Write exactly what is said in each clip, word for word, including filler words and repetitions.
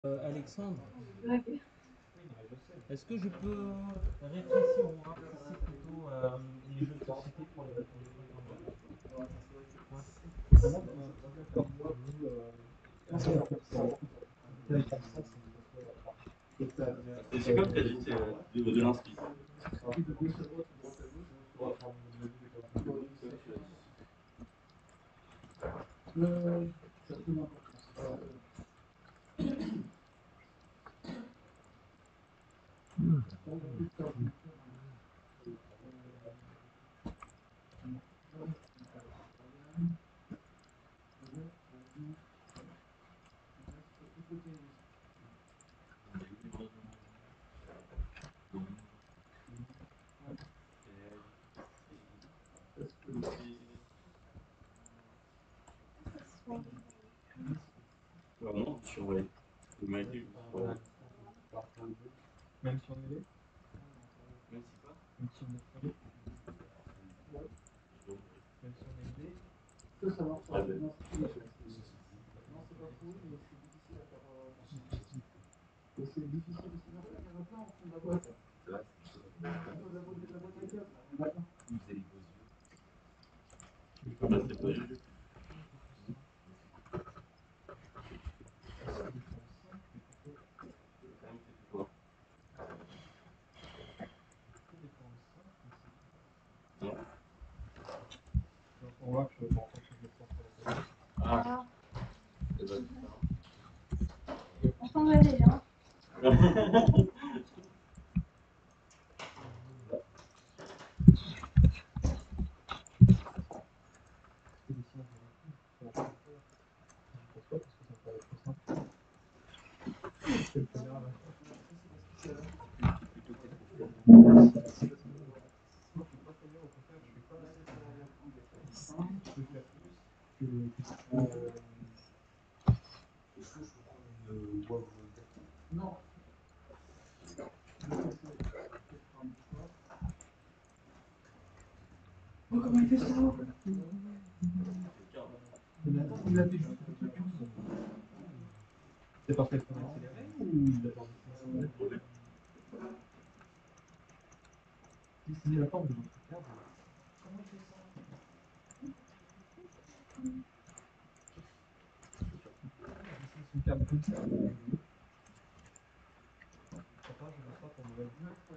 Euh, Alexandre, est-ce que je peux réfléchir ou rapetisser plutôt euh, les jeux de société pour les pour les trucs en jeu? C'est comme tu as dit, c'est de, de l'inspi. Vraiment, surveille. Le mec, il surveille. Même si on est là. Même si quoi? Même si on est là. Même si on est aidé. Ça, ça marche. Ah, ben. Non, c'est pas fou, mais c'est difficile à faire attention. Et c'est difficile aussi. Il y en a plein au fond de la boîte. C'est vrai. La boîte, la boîte à gaz, là, il y en a plein. Vous avez les beaux yeux. Je peux passer les beaux yeux. On voit que je pense que je vais faire. Ah. C'est bon. On s'en va déjà. Non. Oh, comment il fait ça? Il a fait juste le truc. C'est parce qu'elle faut accélérer ou il a accéléré? C'est la forme de votre carte. Comment il fait ça? C'est une carte comme ça. Papa, je veux ça pour Noël.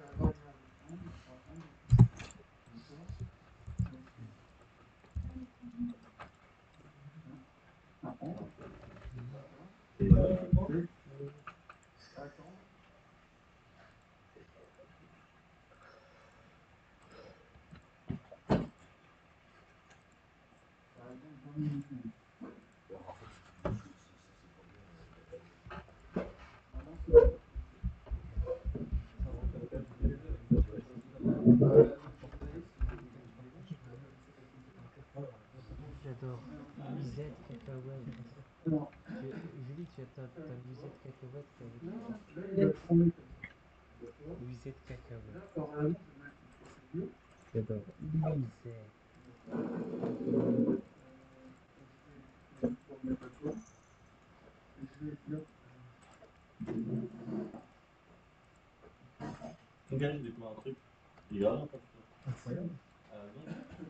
J'adore. Musette, cacahuète. Tu- Julie, tu as ta, ta musette cacahuète qui est avec toi. Musette cacahuète. J'adore. Musette. Donc là, j'ai découvert un truc. Il est vraiment pas sûr. Incroyable. Euh, non.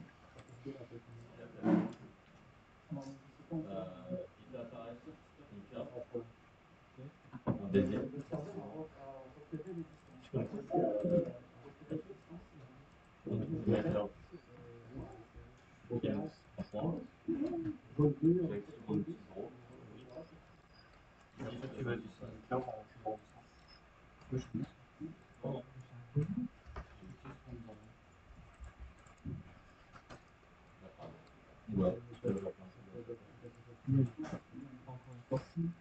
Euh, il peut apparaître une carte. Un baiser. Tu connais? Donc, tu peux mettre là. Ok, un point. Avec souvent le petit zéro. Si tu veux du cinq. Non. Ouais. Encore une fois.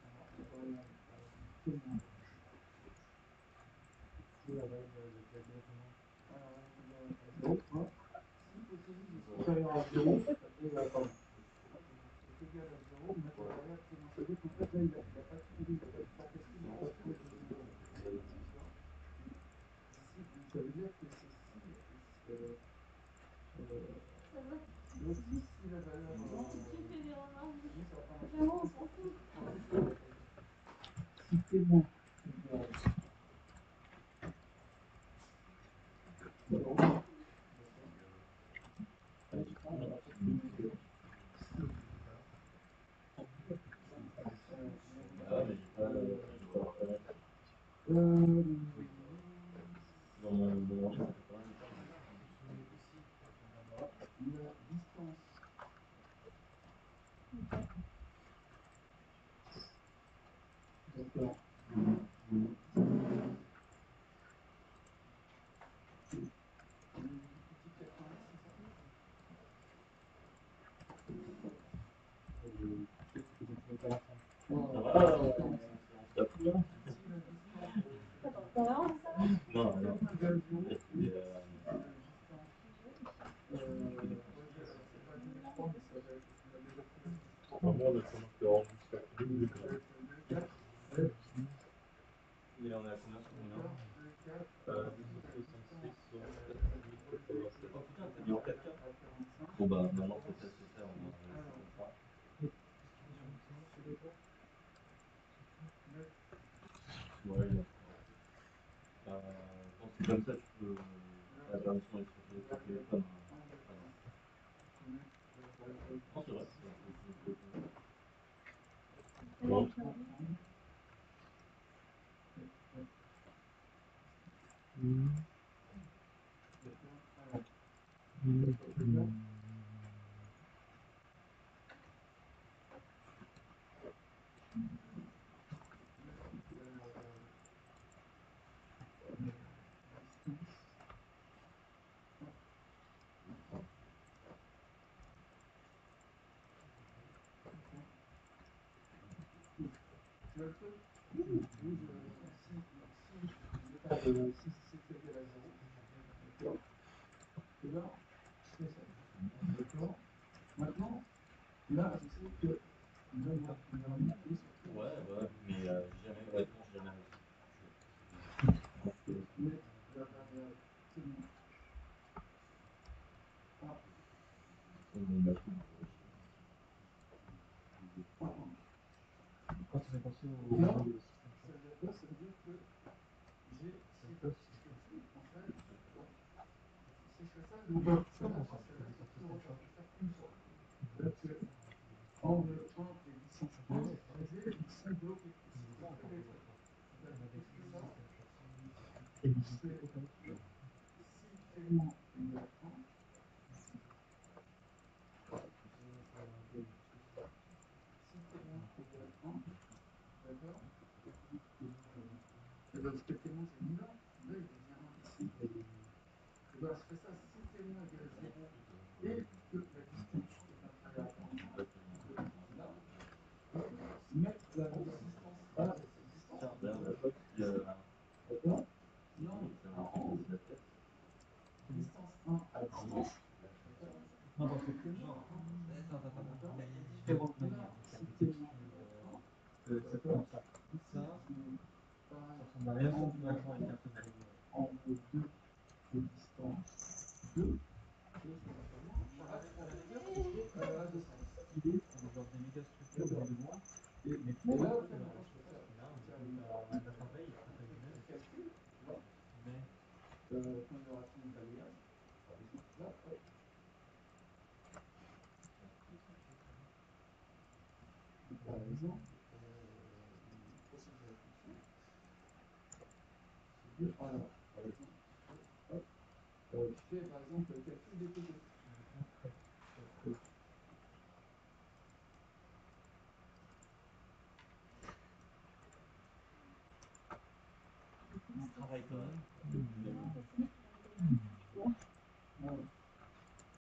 Ça veut dire que c'est Ça va. si la valeur. Non, tu fais des remarques. Vraiment, on s'en fout. Si T Bon bah maintenant c'est fait, c'est fait, on va laisser comme ça. Ouais, il y a- euh, quand c'est comme ça, tu peux. La permission est sur le téléphone. hein. Ah non. Non, c'est vrai, c'est un peu c'est un peu- Bon. Ouais, ouais, mais euh, j'ai jamais, honnêtement, j'ai jamais réussi. Quand tu fais penser au nom de comment ça, tu fais des sorties comme ça? Tiens, d'ailleurs, la pote, il y a. C'est la tête. Non, parce que, genre, attends, attends, attends, il y a, il y a différentes manières de faire des écrits euh, que ça peut comme ça. Ça, ça ressemble à rien, sauf que l'argent est un peu mal. Genre des méga structures dans le bois, mais tu peux pas faire genre, je sais pas, c'est là, on dit t'as un appareil, il fera taille humaine, mais on travaille quand même.